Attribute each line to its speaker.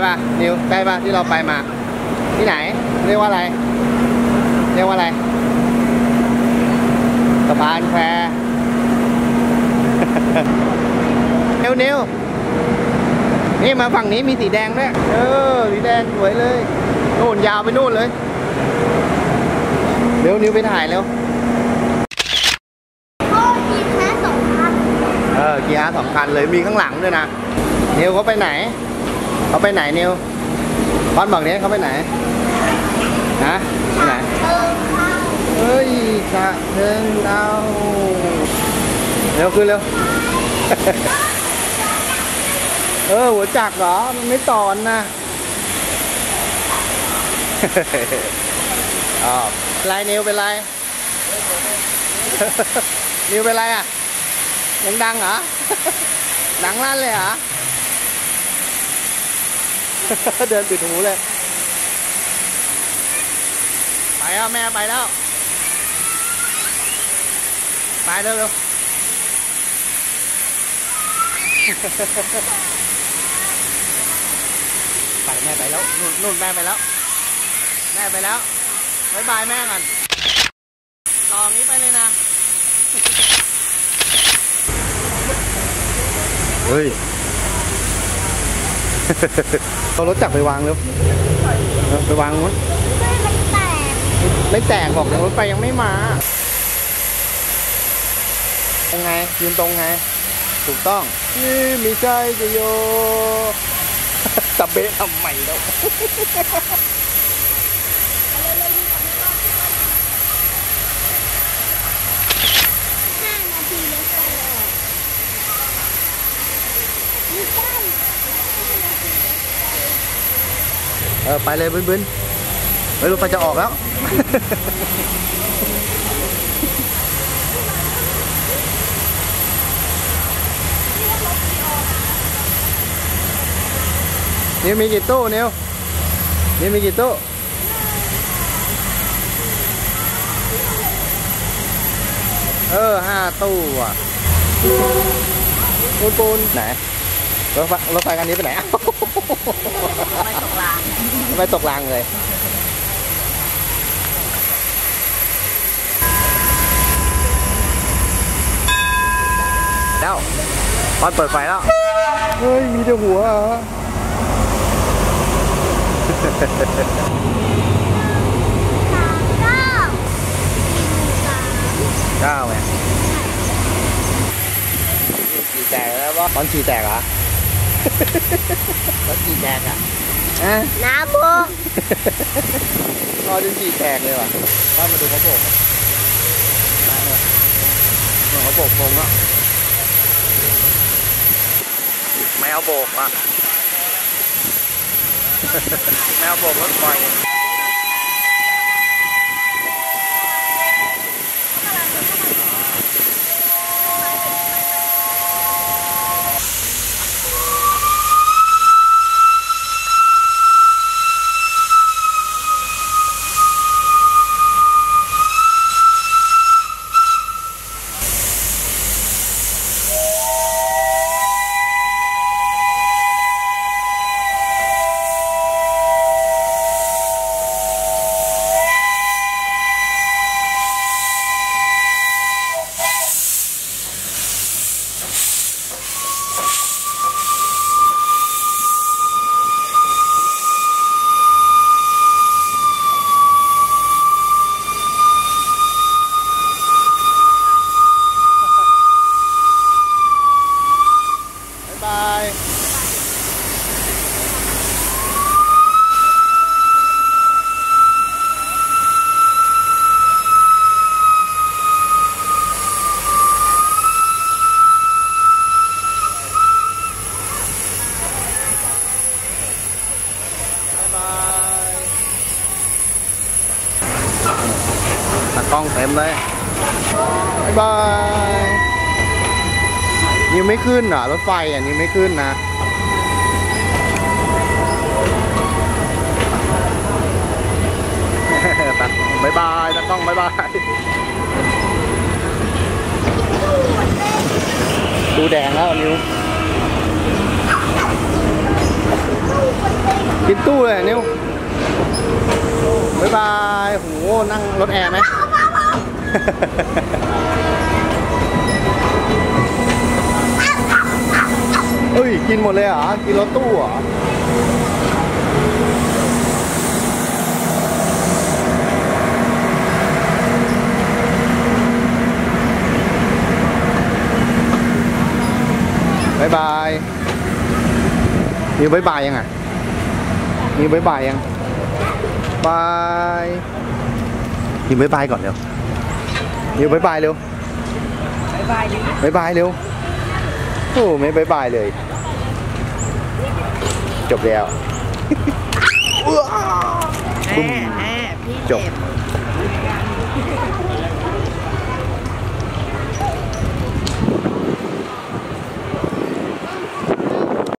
Speaker 1: ป่ะนิวใกล้ป่ะที่เราไปมาที่ไหนเรียกว่าอะไรเรียกว่าอะไรสะพานแควนิวนี่มาฝั่งนี้มีสีแดงด้วยสีแดงสวยเลยโน่นยาวไปโน่นเลยเร็วนิวไปถ่ายเร็ว
Speaker 2: กีฬา2 คัน
Speaker 1: กีฬา2 คันเลยมีข้างหลังด้วยนะนิวเขาไปไหนนิวบอลบอกนี้เขาไปไหนนะไปไหนเฮ้ยฉะเชิงเทราเร็วขึ้นเร็วหัวจักรเหรอมันไม่ตอนนะไรนิวเป็นไรนิวเป็นไรอ่ะยังดังเหรอดังลั่นเลยเหรอเดินปิดหูเลยไปแล้วแม่ไปแล้วไปเร็วไปแม่ไปแล้วนู่นแม่ไปแล้วบ๊ายบายแม่ก่อนต่อนี้ไปเลยนะเฮ้ยเอารถจักรไปวางเร็วไปวางมั้งไม่แตกบอกรถไฟยังไม่มายังไงยืนตรงไงถูกต้องนี่มีใจจะโยตะเบะทำไมแล้ว
Speaker 2: 5 นาทีแล้ว
Speaker 1: ไปเลยบึ้นไม่รู้ไปจะออกแล้วนิวมีกี่ตู้นิวมีกี่ตู้5 ตู้อ่ะปูนไหนรถไฟคันนี้ไปไหนไม่ตกรางเลยแล้วตอนเปิดไฟแล้วเฮ้ยมีแต่หัว9ไงฉี่แตกแล้วว่าตอนฉี่แตกเหรอแล้วฉี่แตกอ่ะ
Speaker 2: น้ำพุ
Speaker 1: รอจนฉี่แตกเลยว่ะบ้านมาดูเขาโบกเขาโบกโป่งแล้วไม่เอาโบกอ่ะไม่เอาโบกรถไฟกล้องเต็มเลยบ๊ายบายนิวไม่ขึ้นเหรอรถไฟอ่ะนิวไม่ขึ้นนะบ๊ายบายตากล้องบ๊ายบายดูแดงแล้วนิวกินตู้เลยนิวบ๊ายบายโหนั่งรถแอร์ไหม เฮ้ยกินหมดเลยเหรอกินรถตู้เหรอบ๊ายบายนิวบ๊ายบายยังอ่ะนิวบ๊ายบายยังบายนิวบ๊ายบายก่อนเร็วนิวบ๊ายบายเร็วบ๊ายบายดิบ๊ายบายเร็วโอ้ไม่บ๊ายบายเลยจบแล้ว
Speaker 3: พี่
Speaker 1: จบ